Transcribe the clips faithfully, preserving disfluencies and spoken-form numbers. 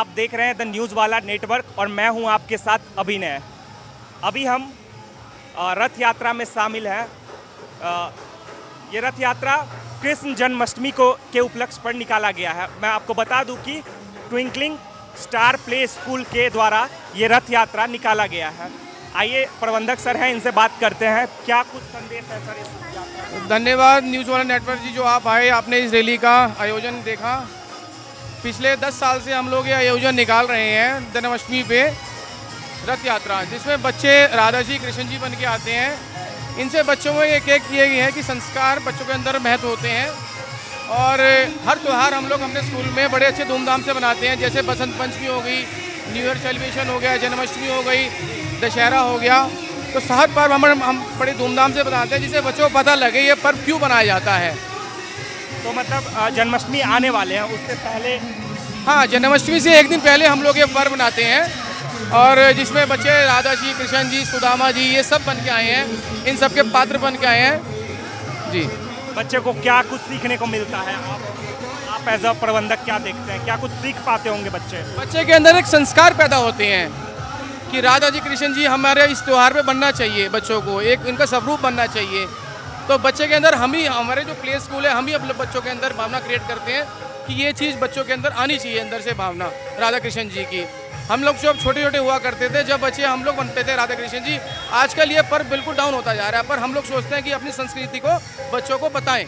आप देख रहे हैं द न्यूज़ वाला नेटवर्क और मैं हूं आपके साथ अभिनय। अभी हम रथ यात्रा में शामिल हैं। ये रथ यात्रा कृष्ण जन्माष्टमी को के उपलक्ष्य पर निकाला गया है। मैं आपको बता दूं कि ट्विंकलिंग स्टार प्ले स्कूल के द्वारा ये रथ यात्रा निकाला गया है। आइए प्रबंधक सर हैं, इनसे बात करते हैं। क्या कुछ संदेश है सर इस यात्रा? धन्यवाद न्यूज़ वाला नेटवर्क जी, जो आप आए, आपने इस रैली का आयोजन देखा। पिछले दस साल से हम लोग ये आयोजन निकाल रहे हैं जन्माष्टमी पे रथ यात्रा, जिसमें बच्चे राधा जी कृष्ण जी बन के आते हैं। इनसे बच्चों में एक एक किए गए हैं कि संस्कार बच्चों के अंदर महत्व होते हैं और हर त्यौहार हम लोग हमने स्कूल में बड़े अच्छे धूमधाम से बनाते हैं। जैसे बसंत पंचमी हो गई, न्यू ईयर सेलिब्रेशन हो गया, जन्माष्टमी हो गई, दशहरा हो गया, तो हर पर्व हम हम बड़े धूमधाम से बनाते हैं जिससे बच्चों को पता लगे ये पर्व क्यों बनाया जाता है। तो मतलब जन्माष्टमी आने वाले हैं, उससे पहले? हाँ, जन्माष्टमी से एक दिन पहले हम लोग ये पर्व बनाते हैं और जिसमें बच्चे राधा जी कृष्ण जी सुदामा जी ये सब बन के आए हैं, इन सब के पात्र बन के आए हैं जी। बच्चे को क्या कुछ सीखने को मिलता है? आप आप एज अ प्रबंधक क्या देखते हैं, क्या कुछ सीख पाते होंगे बच्चे? बच्चे के अंदर एक संस्कार पैदा होते हैं कि राधा जी कृष्ण जी हमारे इस त्यौहार पे बनना चाहिए, बच्चों को एक इनका स्वरूप बनना चाहिए। तो बच्चे के अंदर हम ही, हमारे जो प्ले स्कूल है, हम ही अपने बच्चों के अंदर भावना क्रिएट करते हैं कि ये चीज़ बच्चों के अंदर आनी चाहिए, अंदर से भावना राधा कृष्ण जी की। हम लोग जब छोटे छोटे हुआ करते थे, जब बच्चे हम लोग बनते थे राधा कृष्ण जी, आजकल ये पर्व बिल्कुल डाउन होता जा रहा है, पर हम लोग सोचते हैं कि अपनी संस्कृति को बच्चों को बताएं।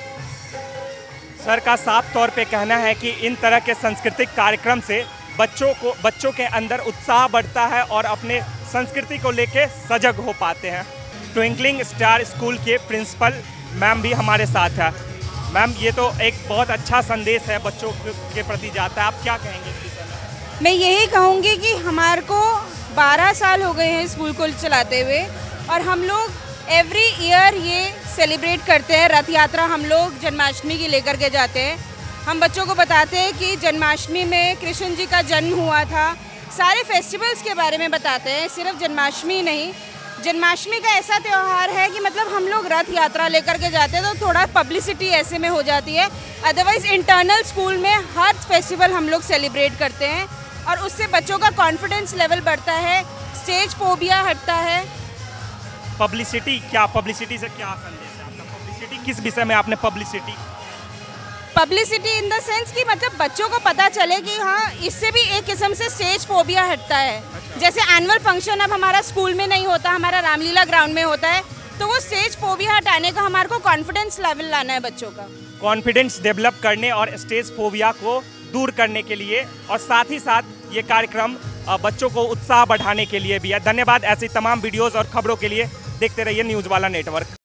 सर का साफ तौर पे कहना है कि इन तरह के सांस्कृतिक कार्यक्रम से बच्चों को बच्चों के अंदर उत्साह बढ़ता है और अपने संस्कृति को लेके सजग हो पाते हैं। ट्विंकलिंग स्टार स्कूल के प्रिंसिपल मैम भी हमारे साथ है। मैम, ये तो एक बहुत अच्छा संदेश है बच्चों के प्रति जाता है, आप क्या कहेंगे इस विषय में? मैं यही कहूँगी कि हमारे को बारह साल हो गए हैं स्कूल को चलाते हुए और हम लोग एवरी ईयर ये सेलिब्रेट करते हैं। रथ यात्रा हम लोग जन्माष्टमी की लेकर के जाते हैं। हम बच्चों को बताते हैं कि जन्माष्टमी में कृष्ण जी का जन्म हुआ था, सारे फेस्टिवल्स के बारे में बताते हैं, सिर्फ जन्माष्टमी नहीं। जन्माष्टमी का ऐसा त्यौहार है कि मतलब हम लोग रथ यात्रा लेकर के जाते हैं तो थोड़ा पब्लिसिटी ऐसे में हो जाती है। अदरवाइज इंटरनल स्कूल में हर फेस्टिवल हम लोग सेलिब्रेट करते हैं और उससे बच्चों का कॉन्फिडेंस लेवल बढ़ता है, स्टेज फोबिया हटता है। पब्लिसिटी क्या, पब्लिसिटी से क्या संदेश है आपका? पब्लिसिटी किस विषय में आपने publicity? Publicity in the sense कि मतलब बच्चों को पता चले कि हाँ, इससे भी एक किस्म से स्टेज फोबिया हटता है। अच्छा। जैसे एनुअल फंक्शन अब हमारा स्कूल में नहीं होता, हमारा रामलीला ग्राउंड में होता है, तो वो स्टेज फोबिया हटाने का हमारे को कॉन्फिडेंस लेवल लाना है बच्चों का। कॉन्फिडेंस डेवलप करने और स्टेज फोबिया को दूर करने के लिए और साथ ही साथ ये कार्यक्रम बच्चों को उत्साह बढ़ाने के लिए भी है। धन्यवाद। ऐसी तमाम वीडियोज़ और खबरों के लिए देखते रहिए न्यूज़ वाला नेटवर्क।